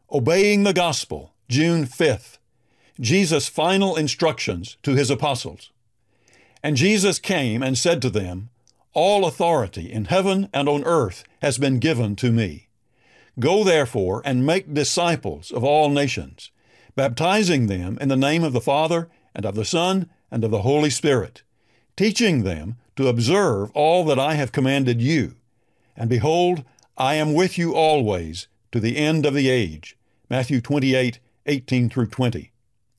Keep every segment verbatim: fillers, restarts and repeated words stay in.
Obeying the Gospel, June fifth. Jesus' final instructions to his apostles. And Jesus came and said to them, All authority in heaven and on earth has been given to me. Go therefore and make disciples of all nations, baptizing them in the name of the Father and of the Son and of the Holy Spirit, teaching them to observe all that I have commanded you. And behold, I am with you always to the end of the age. Matthew twenty-eight, eighteen through twenty.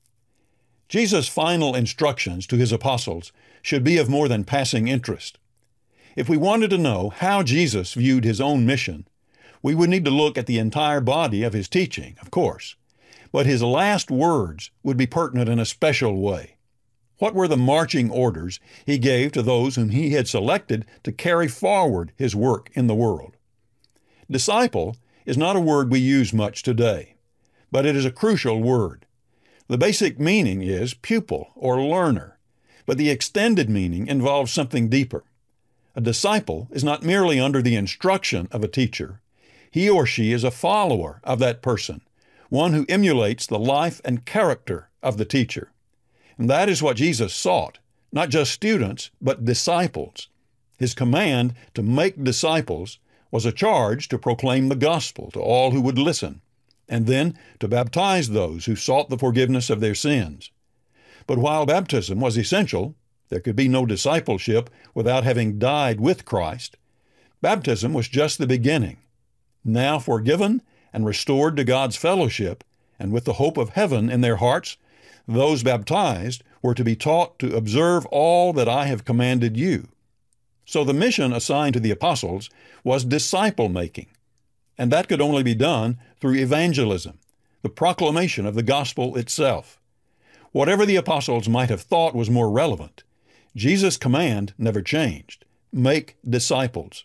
Jesus' final instructions to his apostles should be of more than passing interest. If we wanted to know how Jesus viewed his own mission, we would need to look at the entire body of his teaching, of course. But his last words would be pertinent in a special way. What were the marching orders he gave to those whom he had selected to carry forward his work in the world? Disciple is not a word we use much today, but it is a crucial word. The basic meaning is pupil or learner, but the extended meaning involves something deeper. A disciple is not merely under the instruction of a teacher. He or she is a follower of that person, one who emulates the life and character of the teacher. And that is what Jesus sought, not just students, but disciples. His command to make disciples was a charge to proclaim the gospel to all who would listen, and then to baptize those who sought the forgiveness of their sins. But while baptism was essential, there could be no discipleship without having died with Christ. Baptism was just the beginning. Now forgiven and restored to God's fellowship, and with the hope of heaven in their hearts, those baptized were to be taught to observe all that I have commanded you. So the mission assigned to the apostles was disciple-making, and that could only be done through evangelism, the proclamation of the gospel itself. Whatever the apostles might have thought was more relevant, Jesus' command never changed: make disciples.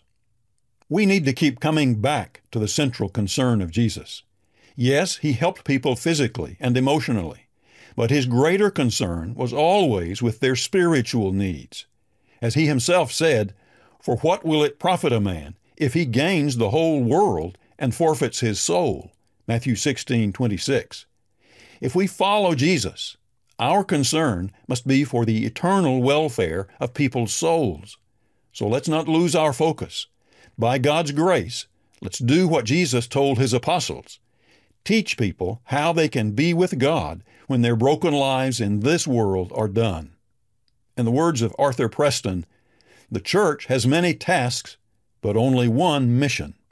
We need to keep coming back to the central concern of Jesus. Yes, he helped people physically and emotionally, but his greater concern was always with their spiritual needs. As he himself said, "For what will it profit a man if he gains the whole world and forfeits his soul?" Matthew sixteen, twenty-six. If we follow Jesus, our concern must be for the eternal welfare of people's souls. So let's not lose our focus. By God's grace, let's do what Jesus told his apostles: teach people how they can be with God when their broken lives in this world are done. In the words of Arthur Preston, the church has many tasks, but only one mission.